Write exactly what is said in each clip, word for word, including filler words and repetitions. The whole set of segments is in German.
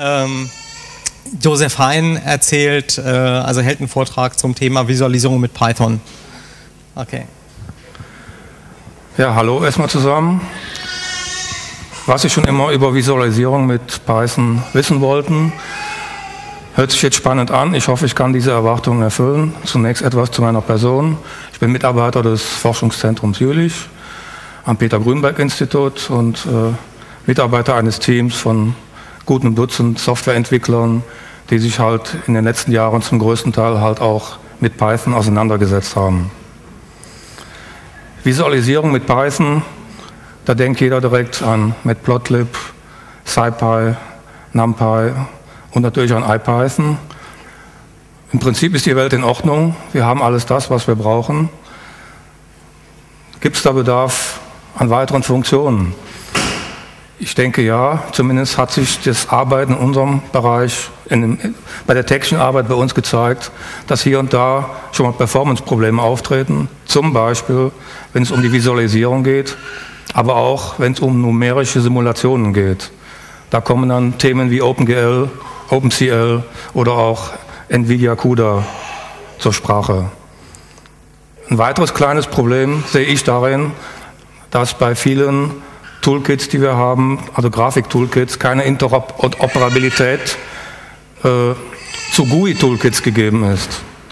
Ähm, Josef Hein erzählt, äh, also hält einen Vortrag zum Thema Visualisierung mit Python. Okay. Ja, hallo erstmal zusammen. Was Sie schon immer über Visualisierung mit Python wissen wollten, hört sich jetzt spannend an. Ich hoffe, ich kann diese Erwartungen erfüllen. Zunächst etwas zu meiner Person. Ich bin Mitarbeiter des Forschungszentrums Jülich am Peter-Grünberg-Institut und äh, Mitarbeiter eines Teams von gut einem Dutzend Softwareentwicklern, die sich halt in den letzten Jahren zum größten Teil halt auch mit Python auseinandergesetzt haben. Visualisierung mit Python, da denkt jeder direkt an Matplotlib, SciPy, NumPy und natürlich an IPython. Im Prinzip ist die Welt in Ordnung, wir haben alles das, was wir brauchen. Gibt es da Bedarf an weiteren Funktionen? Ich denke ja, zumindest hat sich das Arbeiten in unserem Bereich, in, bei der täglichen Arbeit bei uns gezeigt, dass hier und da schon mal Performance-Probleme auftreten, zum Beispiel, wenn es um die Visualisierung geht, aber auch, wenn es um numerische Simulationen geht. Da kommen dann Themen wie OpenGL, OpenCL oder auch NVIDIA CUDA zur Sprache. Ein weiteres kleines Problem sehe ich darin, dass bei vielen Toolkits, die wir haben, also Grafik-Toolkits, keine Interoperabilität äh, zu G U I-Toolkits gegeben ist.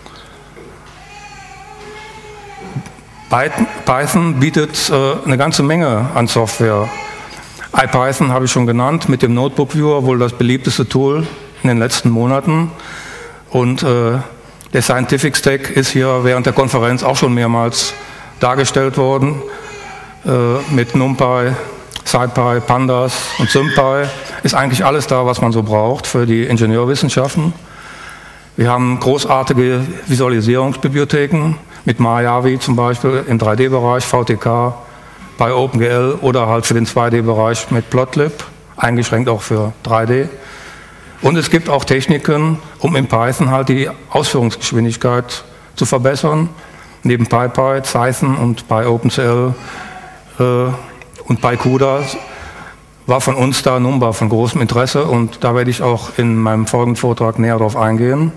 Python bietet äh, eine ganze Menge an Software. IPython habe ich schon genannt, mit dem Notebook Viewer wohl das beliebteste Tool in den letzten Monaten. Und äh, der Scientific Stack ist hier während der Konferenz auch schon mehrmals dargestellt worden, äh, mit NumPy, SciPy, Pandas und SymPy ist eigentlich alles da, was man so braucht für die Ingenieurwissenschaften. Wir haben großartige Visualisierungsbibliotheken mit Mayavi zum Beispiel im drei D-Bereich, V T K, bei OpenGL oder halt für den zwei D-Bereich mit Plotlib, eingeschränkt auch für drei D. Und es gibt auch Techniken, um in Python halt die Ausführungsgeschwindigkeit zu verbessern. Neben PyPy, Cython und bei OpenCL äh, und bei CUDA war von uns da NumPy von großem Interesse und da werde ich auch in meinem folgenden Vortrag näher darauf eingehen.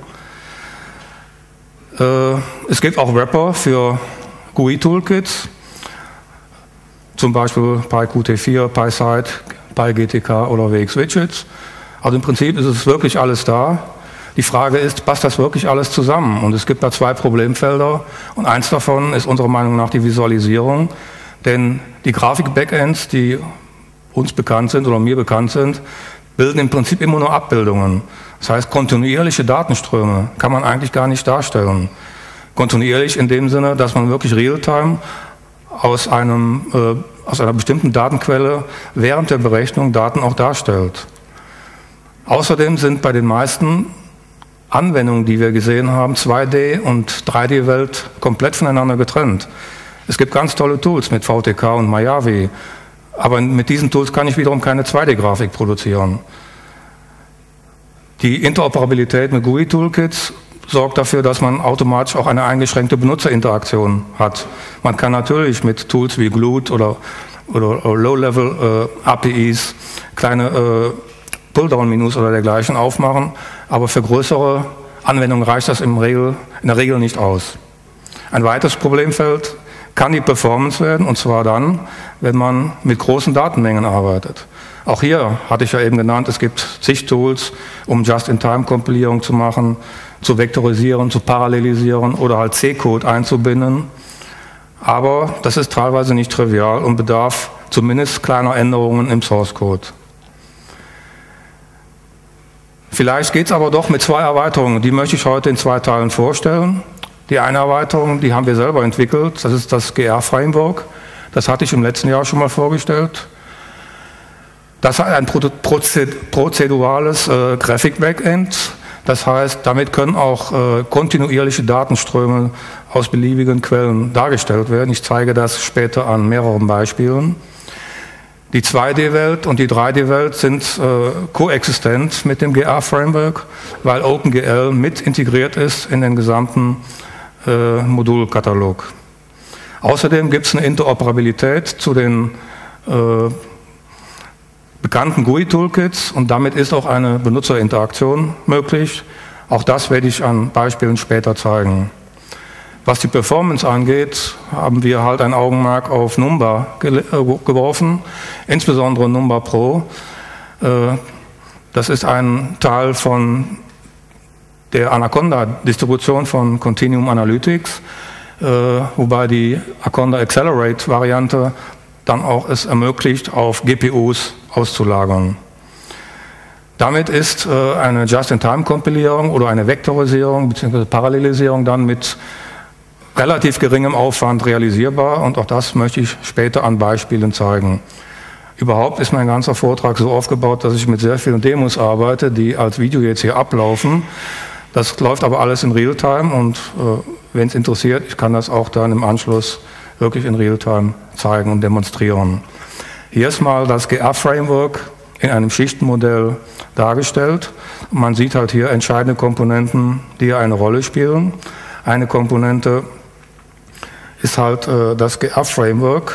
Äh, es gibt auch Wrapper für G U I-Toolkits, zum Beispiel PyQt vier, PySite, PyGTK oder W X Widgets. Also im Prinzip ist es wirklich alles da. Die Frage ist, passt das wirklich alles zusammen? Und es gibt da zwei Problemfelder und eins davon ist unserer Meinung nach die Visualisierung. Denn die Grafik-Backends, die uns bekannt sind oder mir bekannt sind, bilden im Prinzip immer nur Abbildungen. Das heißt, kontinuierliche Datenströme kann man eigentlich gar nicht darstellen. Kontinuierlich in dem Sinne, dass man wirklich real-time aus, einem, äh, aus einer bestimmten Datenquelle während der Berechnung Daten auch darstellt. Außerdem sind bei den meisten Anwendungen, die wir gesehen haben, zwei D- und drei D-Welt komplett voneinander getrennt. Es gibt ganz tolle Tools mit V T K und Mayavi, aber mit diesen Tools kann ich wiederum keine zwei D-Grafik produzieren. Die Interoperabilität mit G U I-Toolkits sorgt dafür, dass man automatisch auch eine eingeschränkte Benutzerinteraktion hat. Man kann natürlich mit Tools wie Glut oder, oder, oder Low-Level-A P Is kleine äh, Pulldown-Menüs oder dergleichen aufmachen, aber für größere Anwendungen reicht das im Regel, in der Regel nicht aus. Ein weiteres Problemfeld kann die Performance werden, und zwar dann, wenn man mit großen Datenmengen arbeitet. Auch hier hatte ich ja eben genannt, es gibt zig Tools, um Just-in-Time-Kompilierung zu machen, zu vektorisieren, zu parallelisieren oder halt C-Code einzubinden. Aber das ist teilweise nicht trivial und bedarf zumindest kleiner Änderungen im Source-Code. Vielleicht geht es aber doch mit zwei Erweiterungen, die möchte ich heute in zwei Teilen vorstellen. Die eine Erweiterung, die haben wir selber entwickelt, das ist das G R-Framework. Das hatte ich im letzten Jahr schon mal vorgestellt. Das hat ein prozedurales äh, Graphic-Backend. Das heißt, damit können auch äh, kontinuierliche Datenströme aus beliebigen Quellen dargestellt werden. Ich zeige das später an mehreren Beispielen. Die zwei D-Welt und die drei D-Welt sind äh, koexistent mit dem G R-Framework, weil OpenGL mit integriert ist in den gesamten äh, Modulkatalog. Außerdem gibt es eine Interoperabilität zu den äh, bekannten G U I-Toolkits und damit ist auch eine Benutzerinteraktion möglich. Auch das werde ich an Beispielen später zeigen. Was die Performance angeht, haben wir halt ein Augenmerk auf Numba ge geworfen, insbesondere Numba Pro. Äh, das ist ein Teil von der Anaconda-Distribution von Continuum Analytics, äh, wobei die Anaconda Accelerate-Variante dann auch es ermöglicht, auf G P Us auszulagern. Damit ist äh, eine Just-in-Time-Kompilierung oder eine Vektorisierung bzw. Parallelisierung dann mit relativ geringem Aufwand realisierbar und auch das möchte ich später an Beispielen zeigen. Überhaupt ist mein ganzer Vortrag so aufgebaut, dass ich mit sehr vielen Demos arbeite, die als Video jetzt hier ablaufen. Das läuft aber alles in Realtime und äh, wenn es interessiert, ich kann das auch dann im Anschluss wirklich in Realtime zeigen und demonstrieren. Hier ist mal das G R-Framework in einem Schichtenmodell dargestellt. Man sieht halt hier entscheidende Komponenten, die hier eine Rolle spielen. Eine Komponente ist halt äh, das G R-Framework.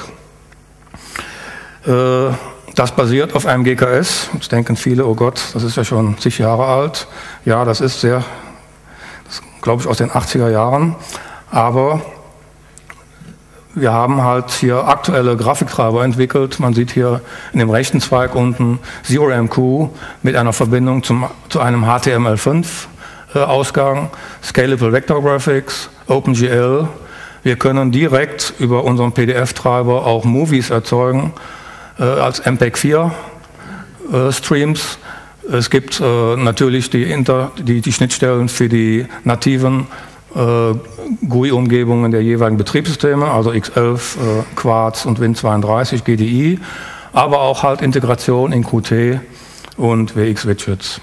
Äh, das basiert auf einem G K S. Jetzt denken viele, oh Gott, das ist ja schon zig Jahre alt. Ja, das ist sehr, das glaube ich aus den achtziger Jahren. Aber wir haben halt hier aktuelle Grafiktreiber entwickelt. Man sieht hier in dem rechten Zweig unten Zero M Q mit einer Verbindung zum, zu einem H T M L fünf äh, Ausgang, Scalable Vector Graphics, OpenGL. Wir können direkt über unseren P D F-Treiber auch Movies erzeugen äh, als M P E G vier äh, Streams. Es gibt äh, natürlich die, Inter, die, die Schnittstellen für die nativen Äh, G U I-Umgebungen der jeweiligen Betriebssysteme, also X elf, äh, Quartz und Win zweiunddreißig, G D I, aber auch halt Integration in Qt und W X-Widgets.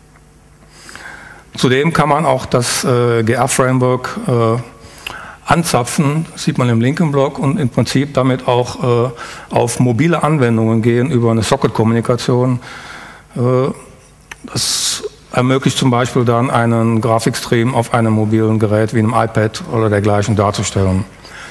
Zudem kann man auch das äh, G R-Framework äh, anzapfen, das sieht man im linken Block, und im Prinzip damit auch äh, auf mobile Anwendungen gehen über eine Socket-Kommunikation. Äh, das ermöglicht zum Beispiel dann einen Grafikstream auf einem mobilen Gerät wie einem iPad oder dergleichen darzustellen.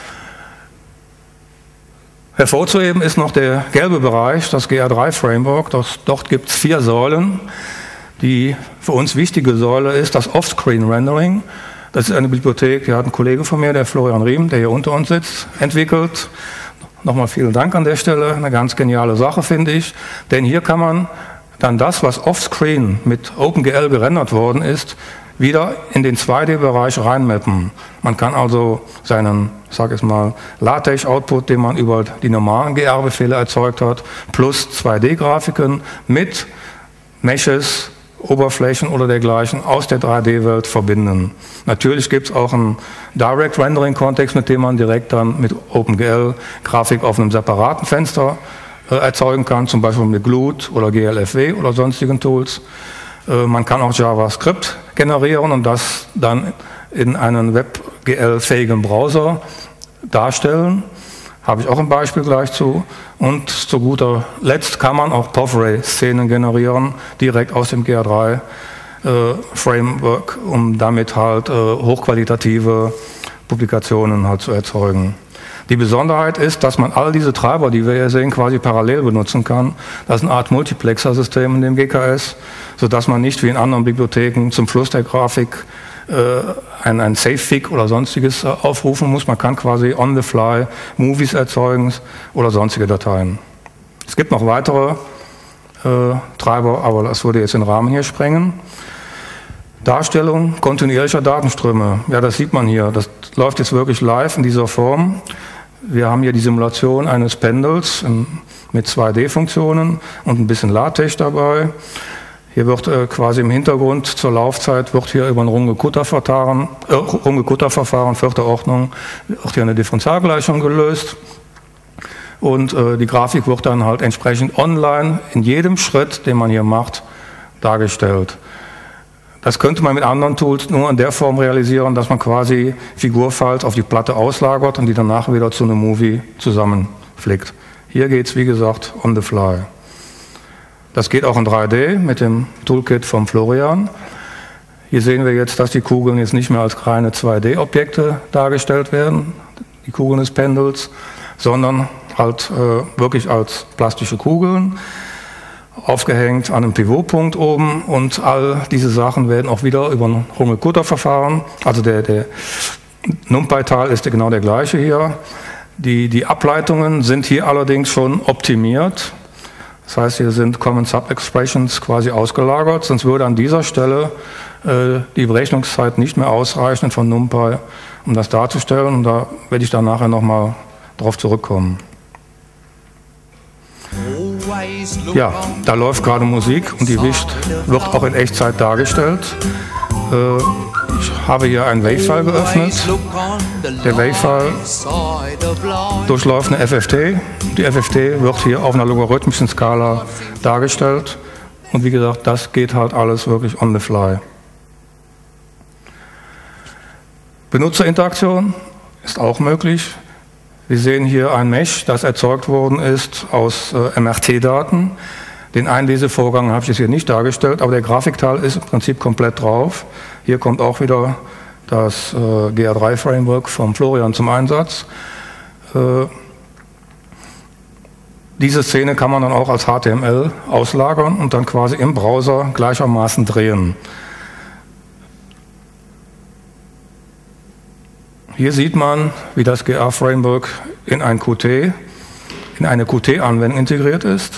Hervorzuheben ist noch der gelbe Bereich, das G R drei Framework. Das, dort gibt es vier Säulen. Die für uns wichtige Säule ist das Offscreen-Rendering. Das ist eine Bibliothek, die hat ein Kollege von mir, der Florian Riem, der hier unter uns sitzt, entwickelt. Nochmal vielen Dank an der Stelle, eine ganz geniale Sache, finde ich. Denn hier kann man dann das, was offscreen mit OpenGL gerendert worden ist, wieder in den zwei D-Bereich reinmappen. Man kann also seinen, ich sage jetzt mal, LaTeX-Output, den man über die normalen G R-Befehle erzeugt hat, plus zwei D-Grafiken mit Meshes, Oberflächen oder dergleichen aus der drei D-Welt verbinden. Natürlich gibt es auch einen Direct-Rendering-Kontext, mit dem man direkt dann mit OpenGL Grafik auf einem separaten Fenster erzeugen kann, zum Beispiel mit Glut oder G L F W oder sonstigen Tools. Man kann auch JavaScript generieren und das dann in einen WebGL L-fähigen Browser darstellen. Habe ich auch ein Beispiel gleich zu. Und zu guter Letzt kann man auch PovRay-Szenen generieren, direkt aus dem G R drei äh, Framework, um damit halt äh, hochqualitative Publikationen halt zu erzeugen. Die Besonderheit ist, dass man all diese Treiber, die wir hier sehen, quasi parallel benutzen kann. Das ist eine Art Multiplexer-System in dem G K S, sodass man nicht wie in anderen Bibliotheken zum Fluss der Grafik äh, ein, ein Savefig oder sonstiges äh, aufrufen muss. Man kann quasi on the fly Movies erzeugen oder sonstige Dateien. Es gibt noch weitere äh, Treiber, aber das würde jetzt den Rahmen hier sprengen. Darstellung kontinuierlicher Datenströme. Ja, das sieht man hier. Das läuft jetzt wirklich live in dieser Form. Wir haben hier die Simulation eines Pendels mit zwei D-Funktionen und ein bisschen LaTeX dabei. Hier wird äh, quasi im Hintergrund zur Laufzeit wird hier über ein Runge-Kutta-Verfahren, äh, Runge-Kutta-Verfahren vierter Ordnung, wird hier eine Differentialgleichung gelöst. Und äh, die Grafik wird dann halt entsprechend online in jedem Schritt, den man hier macht, dargestellt. Das könnte man mit anderen Tools nur in der Form realisieren, dass man quasi Figurfiles auf die Platte auslagert und die danach wieder zu einem Movie zusammenflickt. Hier geht es, wie gesagt, on the fly. Das geht auch in drei D mit dem Toolkit von Florian. Hier sehen wir jetzt, dass die Kugeln jetzt nicht mehr als reine zwei D-Objekte dargestellt werden, die Kugeln des Pendels, sondern halt äh, wirklich als plastische Kugeln. aufgehängt an einem Pivotpunkt oben und all diese Sachen werden auch wieder über ein Runge-Kutta-Verfahren, also der, der NumPy-Teil ist genau der gleiche hier. Die, die Ableitungen sind hier allerdings schon optimiert. Das heißt, hier sind Common Sub-Expressions quasi ausgelagert, sonst würde an dieser Stelle äh, die Berechnungszeit nicht mehr ausreichen von NumPy, um das darzustellen. Und da werde ich dann nachher nochmal drauf zurückkommen. Ja, da läuft gerade Musik und die Wicht wird auch in Echtzeit dargestellt. Äh, ich habe hier ein Wave-File geöffnet. Der Wave-File durchläuft eine F F T. Die F F T wird hier auf einer logarithmischen Skala dargestellt. Und wie gesagt, das geht halt alles wirklich on the fly. Benutzerinteraktion ist auch möglich. Wir sehen hier ein Mesh, das erzeugt worden ist aus äh, M R T-Daten. Den Einlesevorgang habe ich jetzt hier nicht dargestellt, aber der Grafikteil ist im Prinzip komplett drauf. Hier kommt auch wieder das äh, G R drei Framework von Florian zum Einsatz. Äh, diese Szene kann man dann auch als H T M L auslagern und dann quasi im Browser gleichermaßen drehen. Hier sieht man, wie das G R-Framework in ein Qt, in eine Qt-Anwendung integriert ist.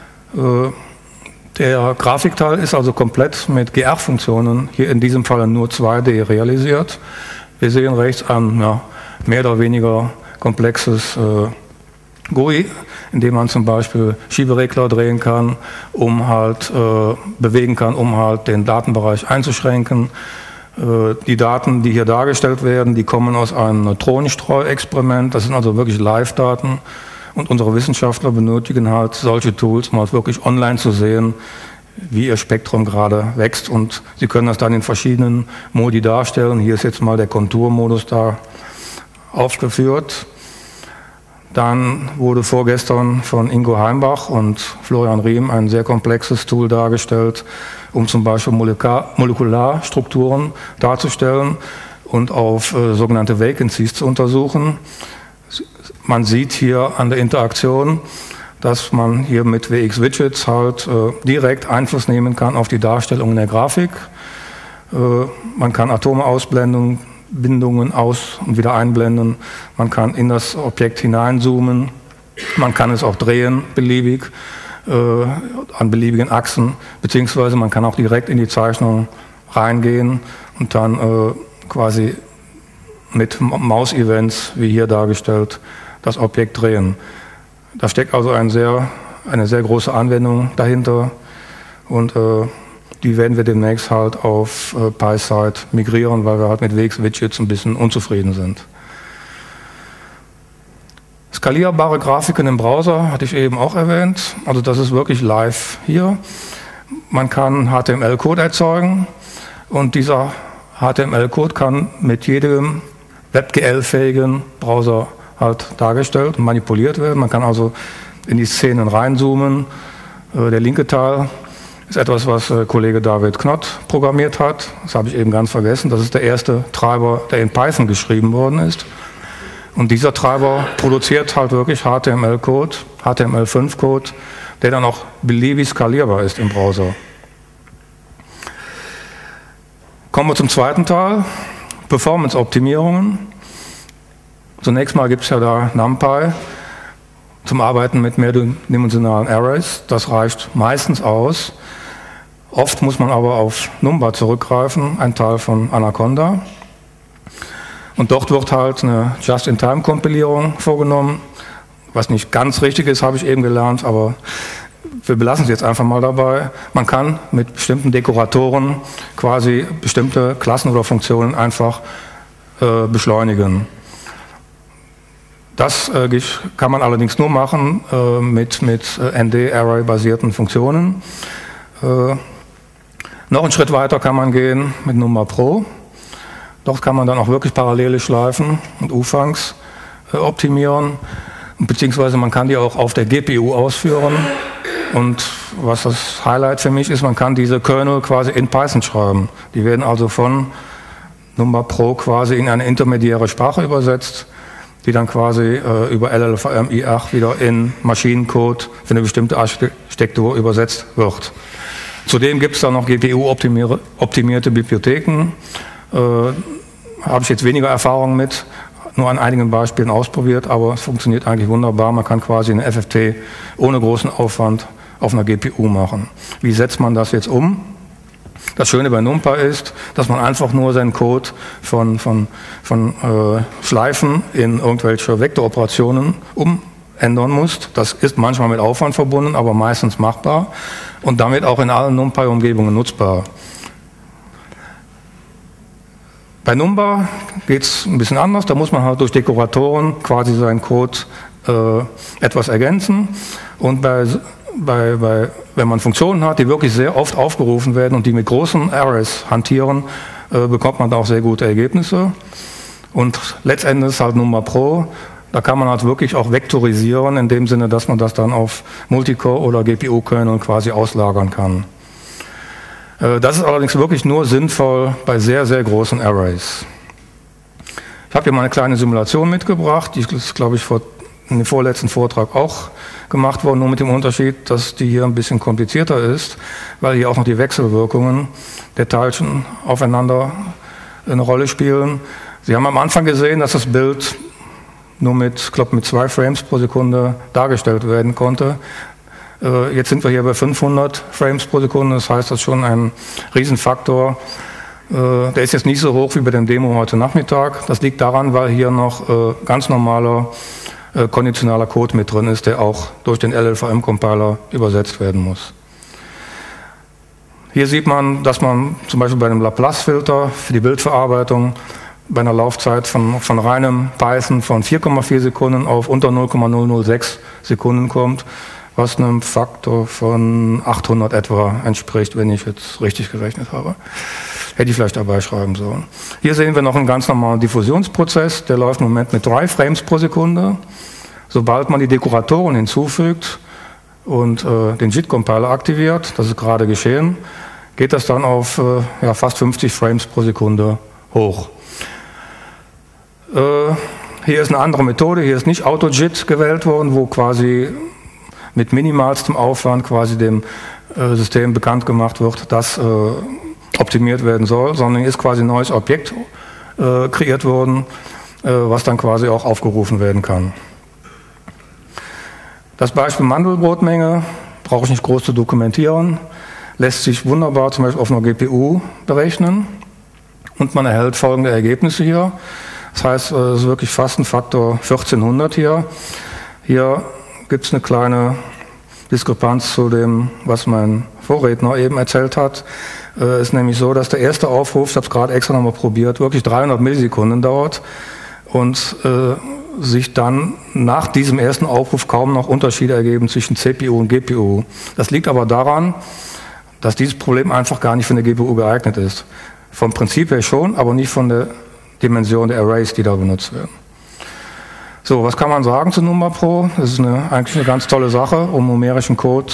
Der Grafikteil ist also komplett mit G R-Funktionen, hier in diesem Fall nur zwei D realisiert. Wir sehen rechts ein ja, mehr oder weniger komplexes äh, G U I, in dem man zum Beispiel Schieberegler drehen kann, um halt äh, bewegen kann, um halt den Datenbereich einzuschränken. Die Daten, die hier dargestellt werden, die kommen aus einem Neutronenstreu-Experiment. Das sind also wirklich Live-Daten. Und unsere Wissenschaftler benötigen halt solche Tools, um halt wirklich online zu sehen, wie ihr Spektrum gerade wächst. Und sie können das dann in verschiedenen Modi darstellen. Hier ist jetzt mal der Konturmodus da aufgeführt. Dann wurde vorgestern von Ingo Heimbach und Florian Riem ein sehr komplexes Tool dargestellt, um zum Beispiel Molekularstrukturen darzustellen und auf äh, sogenannte Vacancies zu untersuchen. Man sieht hier an der Interaktion, dass man hier mit W X-Widgets halt äh, direkt Einfluss nehmen kann auf die Darstellung in der Grafik. Äh, man kann Atome ausblenden, Bindungen aus- und wieder einblenden. Man kann in das Objekt hineinzoomen. Man kann es auch drehen, beliebig, äh, an beliebigen Achsen. Beziehungsweise man kann auch direkt in die Zeichnung reingehen und dann äh, quasi mit Maus-Events, wie hier dargestellt, das Objekt drehen. Da steckt also ein sehr, eine sehr große Anwendung dahinter. Und äh, die werden wir demnächst halt auf äh, PySide migrieren, weil wir halt mit W X-Widgets ein bisschen unzufrieden sind. Skalierbare Grafiken im Browser hatte ich eben auch erwähnt. Also das ist wirklich live hier. Man kann H T M L-Code erzeugen und dieser H T M L-Code kann mit jedem WebGL-fähigen Browser halt dargestellt und manipuliert werden. Man kann also in die Szenen reinzoomen. Äh, der linke Teil ist etwas, was äh, Kollege David Knott programmiert hat. Das habe ich eben ganz vergessen. Das ist der erste Treiber, der in Python geschrieben worden ist. Und dieser Treiber produziert halt wirklich H T M L-Code, H T M L fünf Code, der dann auch beliebig skalierbar ist im Browser. Kommen wir zum zweiten Teil, Performance-Optimierungen. Zunächst mal gibt es ja da NumPy zum Arbeiten mit mehrdimensionalen Arrays. Das reicht meistens aus. Oft muss man aber auf Numba zurückgreifen, ein Teil von Anaconda. Und dort wird halt eine Just-in-Time-Kompilierung vorgenommen. Was nicht ganz richtig ist, habe ich eben gelernt, aber wir belassen es jetzt einfach mal dabei. Man kann mit bestimmten Dekoratoren quasi bestimmte Klassen oder Funktionen einfach äh, beschleunigen. Das äh, kann man allerdings nur machen äh, mit, mit N D-Array-basierten Funktionen. Äh, noch einen Schritt weiter kann man gehen mit Numba Pro. Dort kann man dann auch wirklich parallele Schleifen und U-Funks äh, optimieren, beziehungsweise man kann die auch auf der G P U ausführen. Und was das Highlight für mich ist, man kann diese Kernel quasi in Python schreiben. Die werden also von Numba Pro quasi in eine intermediäre Sprache übersetzt. die dann quasi äh, über L L V M I acht wieder in Maschinencode für eine bestimmte Architektur übersetzt wird. Zudem gibt es dann noch G P U-optimierte Bibliotheken. Äh, habe ich jetzt weniger Erfahrung mit, nur an einigen Beispielen ausprobiert, aber es funktioniert eigentlich wunderbar. Man kann quasi eine F F T ohne großen Aufwand auf einer G P U machen. Wie setzt man das jetzt um? Das Schöne bei NumPy ist, dass man einfach nur seinen Code von, von, von äh, Schleifen in irgendwelche Vektoroperationen umändern muss. Das ist manchmal mit Aufwand verbunden, aber meistens machbar und damit auch in allen NumPy-Umgebungen nutzbar. Bei Numba geht es ein bisschen anders, da muss man halt durch Dekoratoren quasi seinen Code äh, etwas ergänzen und bei Bei, bei, wenn man Funktionen hat, die wirklich sehr oft aufgerufen werden und die mit großen Arrays hantieren, äh, bekommt man da auch sehr gute Ergebnisse. Und letztendlich ist halt Numba Pro, da kann man halt wirklich auch vektorisieren, in dem Sinne, dass man das dann auf Multicore oder G P U-Kernel quasi auslagern kann. Äh, das ist allerdings wirklich nur sinnvoll bei sehr, sehr großen Arrays. Ich habe hier mal eine kleine Simulation mitgebracht, die ist, glaube ich, vor in dem vorletzten Vortrag auch gemacht worden, nur mit dem Unterschied, dass die hier ein bisschen komplizierter ist, weil hier auch noch die Wechselwirkungen der Teilchen aufeinander eine Rolle spielen. Sie haben am Anfang gesehen, dass das Bild nur mit, ich glaube, mit zwei Frames pro Sekunde dargestellt werden konnte. Jetzt sind wir hier bei fünfhundert Frames pro Sekunde, das heißt, das ist schon ein Riesenfaktor. Der ist jetzt nicht so hoch wie bei dem Demo heute Nachmittag. Das liegt daran, weil hier noch ganz normaler konditionaler Code mit drin ist, der auch durch den L L V M-Compiler übersetzt werden muss. Hier sieht man, dass man zum Beispiel bei einem Laplace-Filter für die Bildverarbeitung bei einer Laufzeit von, von reinem Python von vier Komma vier Sekunden auf unter null Komma null null sechs Sekunden kommt, was einem Faktor von achthundert etwa entspricht, wenn ich jetzt richtig gerechnet habe. Hätte ich vielleicht dabei schreiben sollen. Hier sehen wir noch einen ganz normalen Diffusionsprozess, der läuft im Moment mit drei Frames pro Sekunde. Sobald man die Dekoratoren hinzufügt und äh, den J I T-Compiler aktiviert, das ist gerade geschehen, geht das dann auf äh, ja, fast fünfzig Frames pro Sekunde hoch. Äh, hier ist eine andere Methode, hier ist nicht Auto-J I T gewählt worden, wo quasi mit minimalstem Aufwand quasi dem äh, System bekannt gemacht wird, dass äh, optimiert werden soll, sondern ist quasi ein neues Objekt äh, kreiert worden, äh, was dann quasi auch aufgerufen werden kann. Das Beispiel Mandelbrotmenge brauche ich nicht groß zu dokumentieren, lässt sich wunderbar zum Beispiel auf einer G P U berechnen und man erhält folgende Ergebnisse hier. Das heißt, es ist wirklich fast ein Faktor vierzehnhundert hier. Hier gibt es eine kleine Diskrepanz zu dem, was mein Vorredner eben erzählt hat. Es äh, ist nämlich so, dass der erste Aufruf, ich habe es gerade extra nochmal probiert, wirklich dreihundert Millisekunden dauert und äh, sich dann nach diesem ersten Aufruf kaum noch Unterschiede ergeben zwischen C P U und G P U. Das liegt aber daran, dass dieses Problem einfach gar nicht für eine G P U geeignet ist. Vom Prinzip her schon, aber nicht von der Dimension der Arrays, die da benutzt werden. So, was kann man sagen zu Numba Pro? Das ist eine, eigentlich eine ganz tolle Sache, um numerischen Code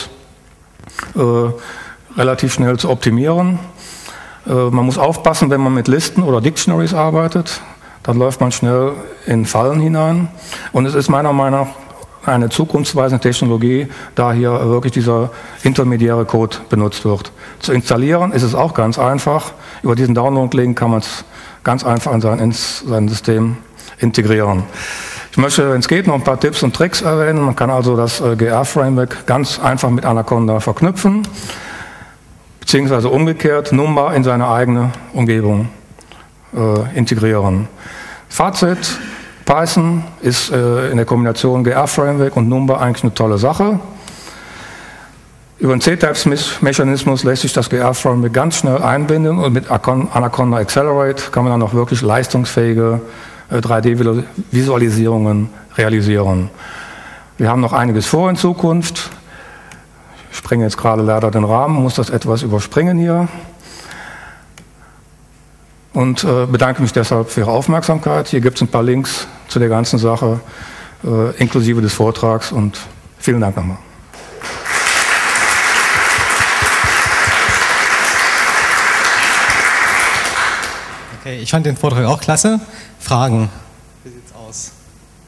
äh, relativ schnell zu optimieren. Äh, man muss aufpassen, wenn man mit Listen oder Dictionaries arbeitet, dann läuft man schnell in Fallen hinein. Und es ist meiner Meinung nach eine zukunftsweisende Technologie, da hier wirklich dieser intermediäre Code benutzt wird. Zu installieren ist es auch ganz einfach. Über diesen Download-Link kann man es ganz einfach in sein, in sein System integrieren. Ich möchte, wenn es geht, noch ein paar Tipps und Tricks erwähnen. Man kann also das äh, G R-Framework ganz einfach mit Anaconda verknüpfen, beziehungsweise umgekehrt Numba in seine eigene Umgebung äh, integrieren. Fazit: Python ist äh, in der Kombination G R-Framework und Numba eigentlich eine tolle Sache. Über den C-Types-Mechanismus lässt sich das G R-Framework ganz schnell einbinden und mit Anaconda Accelerate kann man dann auch wirklich leistungsfähige drei D-Visualisierungen realisieren. Wir haben noch einiges vor in Zukunft. Ich springe jetzt gerade leider den Rahmen, muss das etwas überspringen hier. Und äh, bedanke mich deshalb für Ihre Aufmerksamkeit. Hier gibt es ein paar Links zu der ganzen Sache, äh, inklusive des Vortrags, und vielen Dank nochmal. Okay, ich fand den Vortrag auch klasse. Fragen? Wie sieht's aus?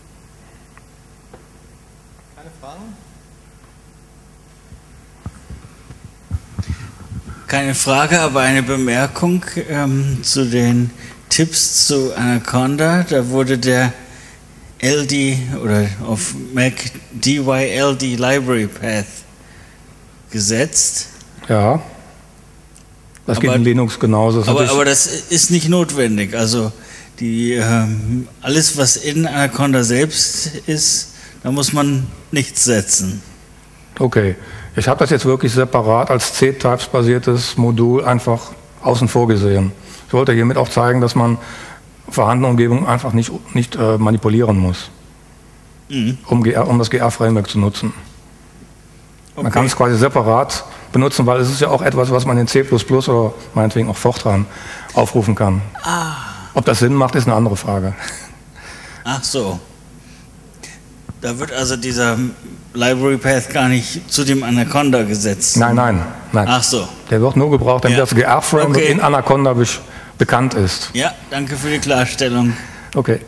Keine Frage, aber eine Bemerkung ähm, zu den Tipps zu Anaconda. Da wurde der L D oder auf Mac D Y L D Library Path gesetzt. Ja, das geht aber, in Linux genauso. Das aber, aber das ist nicht notwendig. Also die, ähm, alles, was in Anaconda selbst ist, da muss man nichts setzen. Okay, ich habe das jetzt wirklich separat als C-Types-basiertes Modul einfach außen vor gesehen. Ich wollte hiermit auch zeigen, dass man vorhandene Umgebungen einfach nicht, nicht äh, manipulieren muss, mhm. um, G R, um das G R-Framework zu nutzen. Okay. Man kann es quasi separat benutzen, weil es ist ja auch etwas, was man in C plus plus oder meinetwegen auch Fortran aufrufen kann. Ah. Ob das Sinn macht, ist eine andere Frage. Ach so. Da wird also dieser Library Path gar nicht zu dem Anaconda gesetzt? Nein, nein, nein. Ach so. Der wird nur gebraucht, damit ja. das G R-Framework okay. in Anaconda be bekannt ist. Ja, danke für die Klarstellung. Okay.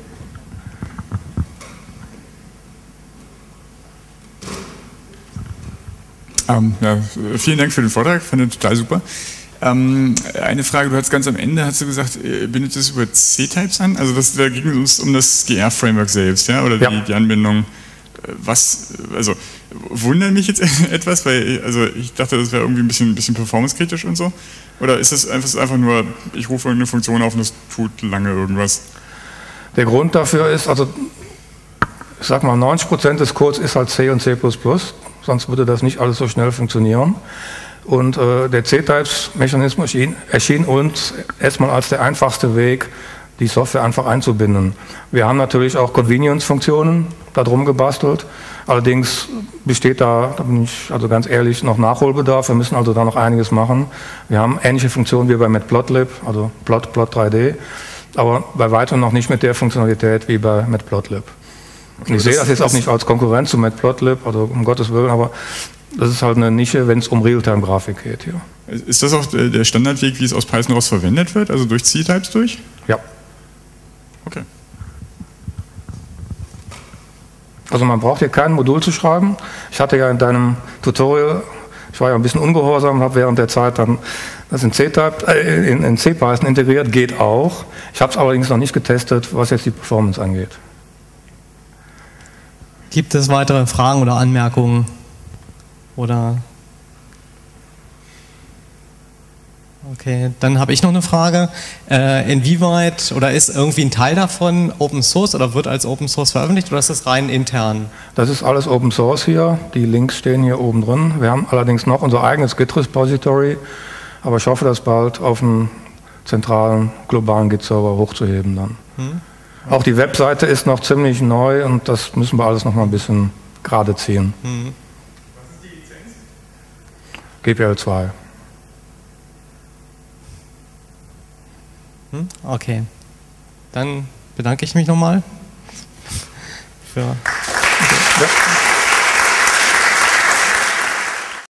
Ähm, ja, vielen Dank für den Vortrag, fand ich total super. Ähm, eine Frage, du hast ganz am Ende hast du gesagt, ihr bindet das über C-Types an? Also das, da ging es um das G R-Framework selbst, ja? Oder ja. Die, die Anbindung. Was, also wundert mich jetzt etwas, weil also ich dachte, das wäre irgendwie ein bisschen, ein bisschen performancekritisch und so. Oder ist das einfach, ist einfach nur, ich rufe irgendeine Funktion auf und das tut lange irgendwas? Der Grund dafür ist, also ich sag mal, neunzig Prozent des Codes ist halt C und C plus plus, sonst würde das nicht alles so schnell funktionieren. Und äh, der C-Types-Mechanismus erschien, erschien uns erstmal als der einfachste Weg, die Software einfach einzubinden. Wir haben natürlich auch Convenience-Funktionen da drum gebastelt. Allerdings besteht da, da bin ich also ganz ehrlich, noch Nachholbedarf. Wir müssen also da noch einiges machen. Wir haben ähnliche Funktionen wie bei Matplotlib, also Plot, Plot drei D, aber bei weitem noch nicht mit der Funktionalität wie bei Matplotlib. Okay, ich sehe das jetzt auch nicht als Konkurrenz zu Matplotlib, also um Gottes Willen, aber das ist halt eine Nische, wenn es um Realtime-Grafik geht hier. Ist das auch der Standardweg, wie es aus Python raus verwendet wird, also durch C-Types durch? Ja. Okay. Also man braucht hier kein Modul zu schreiben. Ich hatte ja in deinem Tutorial, ich war ja ein bisschen ungehorsam und habe während der Zeit dann das in C-Type, äh, in, in C-Python integriert, geht auch. Ich habe es allerdings noch nicht getestet, was jetzt die Performance angeht. Gibt es weitere Fragen oder Anmerkungen? Oder? Okay, dann habe ich noch eine Frage. Äh, inwieweit oder ist irgendwie ein Teil davon Open Source oder wird als Open Source veröffentlicht oder ist das rein intern? Das ist alles Open Source hier. Die Links stehen hier oben drin. Wir haben allerdings noch unser eigenes Git-Repository, aber ich hoffe, das bald auf einen zentralen globalen Git-Server hochzuheben dann. Hm. Auch die Webseite ist noch ziemlich neu und das müssen wir alles noch mal ein bisschen gerade ziehen. Hm. Was ist die Lizenz? G P L zwei. Okay, dann bedanke ich mich nochmal für... Ja.